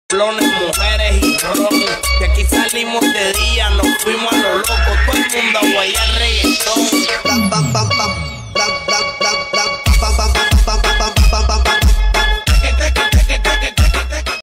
Flones, mujeres y ron, que aquí salimos de día, nos fuimos a